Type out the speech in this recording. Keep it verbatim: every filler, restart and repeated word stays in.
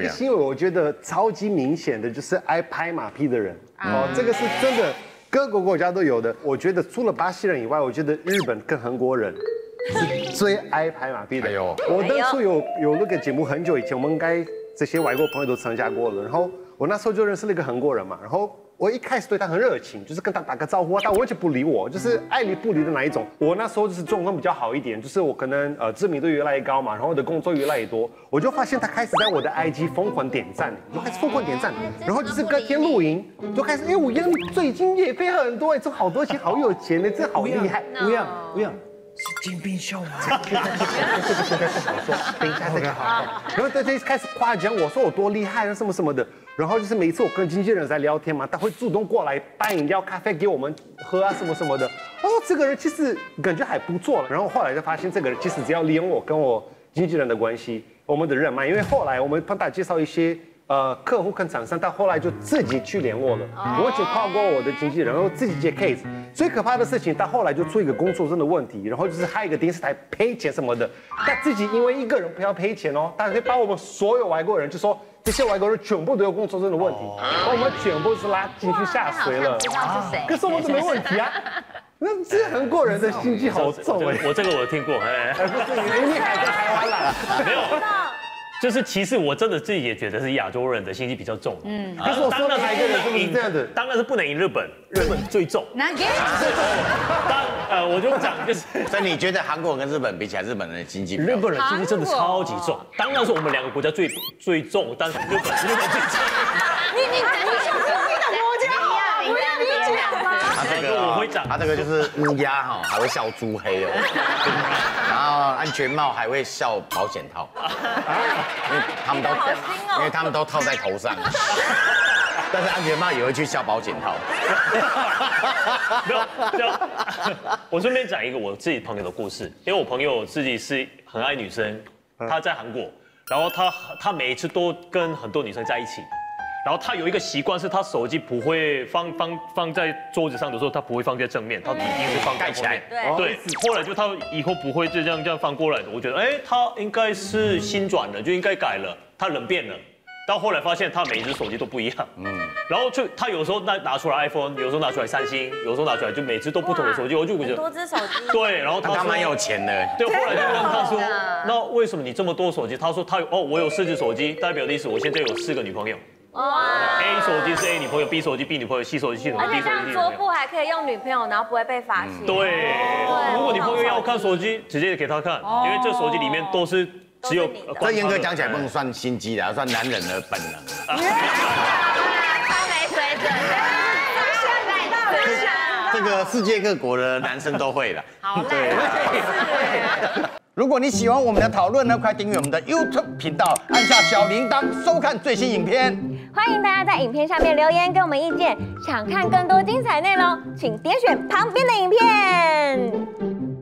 个新闻我觉得超级明显的，就是爱拍马屁的人哦，这个是真的，各个国家都有的。我觉得除了巴西人以外，我觉得日本跟韩国人是最爱拍马屁的。我当初有有那个节目很久以前，我们应该这些外国朋友都参加过了，然后我那时候就认识了一个韩国人嘛，然后。我一开始对他很热情，就是跟他打个招呼，他完全不理我，就是爱理不理的那一种。我那时候就是状况比较好一点，就是我可能呃知名度越来越高嘛，然后我的工作越来越多，我就发现他开始在我的 I G 疯狂点赞，就开始疯狂点赞，然后就是隔天露营就开始，哎，我养你最近业费很多，哎，挣好多钱，好有钱呢，这好厉害。 不要不要。是金冰秀吗？ 这个现在不好说，等一下再好。然后他就开始夸奖我说我多厉害啊什么什么的。然后就是每一次我跟经纪人在聊天嘛，他会主动过来带饮料、咖啡给我们喝啊什么什么的。哦，这个人其实感觉还不错了。然后后来就发现这个人其实只要利用我跟我经纪人的关系，我们的人脉，因为后来我们帮他介绍一些。呃，客户跟厂商，他后来就自己去联络了，完全跨过我的经纪人，然后自己接 case。最可怕的事情，他后来就出一个工作证的问题，然后就是害一个电视台赔钱什么的。他自己因为一个人不要赔钱哦，他可以把我们所有外国人就说这些外国人全部都有工作证的问题，把我们全部是拉进去下水了。可是我们都没问题啊。那这韩国人的心机好重哎！ 我这个我听过，哎， 不是你还在台湾啦？ 没有。就是其实我真的自己也觉得是亚洲人的心机比较重，嗯， 可是我说哪一个人是不是这样的？ 当然是不能赢日本，日本最重。 哪个？ 当呃，我就讲就是， 所以你觉得韩国跟日本比起来，日本人的经济， 日本人经济真的超级重。当然是我们两个国家最最重，但是日本日本最重。 你你你是经济的国家，不要理解吗？ 他这个我会讲， 他这个就是乌鸦哈，还会笑猪黑哦，然后安全帽还会笑保险套，因为他们都因为他们都套在头上，但是安全帽也会去笑保险套。 没有，没有。我顺便讲一个我自己朋友的故事，因为我朋友自己是很爱女生，他在韩国，然后他他每一次都跟很多女生在一起。然后他有一个习惯，是他手机不会放放放在桌子上的时候，他不会放在正面，他一定是放盖起来。对，后来就他以后不会就这样这样翻过来的。我觉得，哎，他应该是心转了，就应该改了，他人变了。到后来发现他每一只手机都不一样，嗯，然后就他有时候拿拿出来 iPhone， 有时候拿出来三星，有时候拿出来就每只都不同的手机，我就觉得多只手机。 对，然后他他蛮有钱的。 对，后来就问他说，那为什么你这么多手机？他说他有哦，我有四只手机，代表的意思我现在有四个女朋友。A 手机是 A 女朋友 ，B 手机 B 女朋友 ，C 手机 C 女朋友 ，D 手机 D 女朋友。 桌布还可以用女朋友，然后不会被发现。 对，如果女朋友要看手机，直接给她看，因为这手机里面都是只有。 这严格讲起来不能算心机的，算男人的本能。 超没水准的， 这个世界各国的男生都会的。 好嘞。 如果你喜欢我们的讨论呢，快订阅我们的 YouTube 频道，按下小铃铛，收看最新影片。 欢迎大家在影片下面留言给我们意见，想看更多精彩内容，请点选旁边的影片。